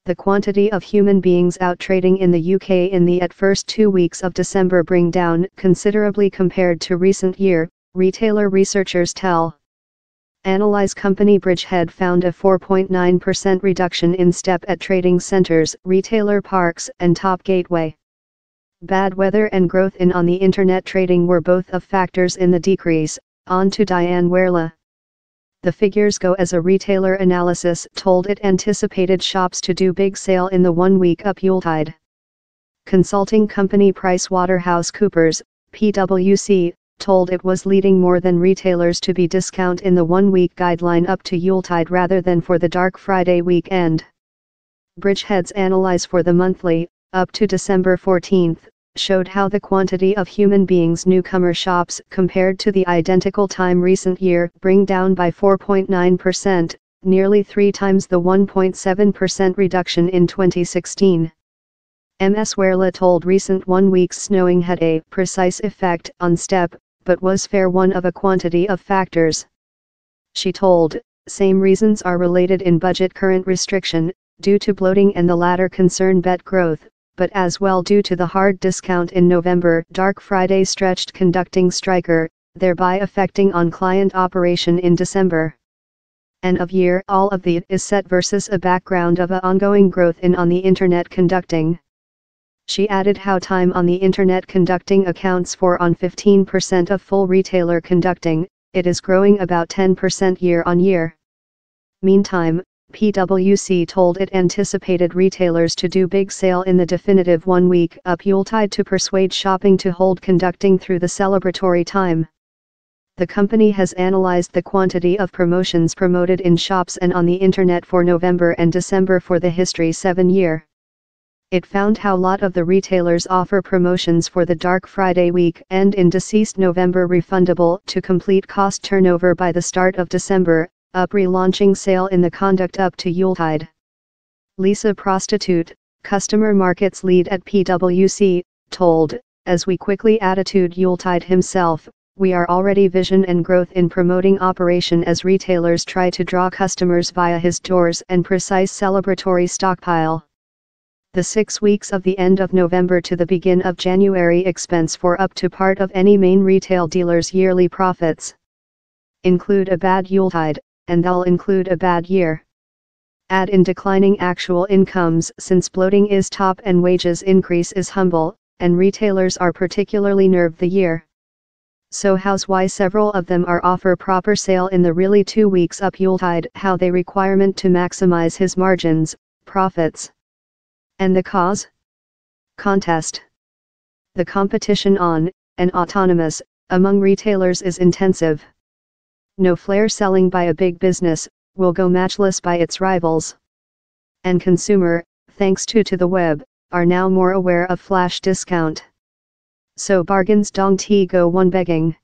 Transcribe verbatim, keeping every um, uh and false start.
The quantity of human beings out trading in the U K in the at first two weeks of December bring down considerably compared to recent year, retailer researchers tell. Analyze company Bridgehead found a four point nine percent reduction in step at trading centers, retailer parks, and top gateway. Bad weather and growth in on the internet trading were both of factors in the decrease, on to Diane Werle. The figures go as a retailer analysis told it anticipated shops to do big sale in the one week up Yuletide. Consulting company PricewaterhouseCoopers, P W C, told it was leading more than retailers to be discount in the one week guideline up to Yuletide rather than for the Dark Friday weekend. Bridgehead's analyze for the monthly, up to December fourteenth, showed how the quantity of human beings newcomer shops compared to the identical time recent year bring down by four point nine percent, nearly three times the one point seven percent reduction in twenty sixteen. Miz Werle told recent one week's snowing had a precise effect on step, but was fair one of a quantity of factors. She told, same reasons are related in budget current restriction, due to bloating and the latter concern bet growth, but as well due to the hard discount in November Dark Friday stretched conducting striker, thereby affecting on client operation in December. End of year all of the is set versus a background of a ongoing growth in on the internet conducting. She added how time on the internet conducting accounts for on fifteen percent of full retailer conducting, it is growing about ten percent year on year. Meantime, P W C told it anticipated retailers to do big sale in the definitive one week up Yuletide to persuade shopping to hold conducting through the celebratory time. The company has analyzed the quantity of promotions promoted in shops and on the internet for November and December for the history seven year. It found how lot of the retailers offer promotions for the Dark Friday week and in deceased November refundable to complete cost turnover by the start of December, up relaunching sale in the conduct up to Yuletide. Lisa Prostitute, customer markets lead at P W C, told, as we quickly attitude Yuletide himself, we are already vision and growth in promoting operation as retailers try to draw customers via his doors and precise celebratory stockpile. The six weeks of the end of November to the begin of January expense for up to part of any main retail dealer's yearly profits. Include a bad Yuletide, and they'll include a bad year. Add in declining actual incomes since bloating is top and wages increase is humble, and retailers are particularly nerve the year. So how's why several of them are offer proper sale in the really two weeks up Yuletide how they requirement to maximize his margins, profits. And the cause? Contest. The competition on, and autonomous, among retailers is intensive. No flare selling by a big business, will go matchless by its rivals. And consumer, thanks to to the web, are now more aware of flash discount. So bargains dong ti go one begging.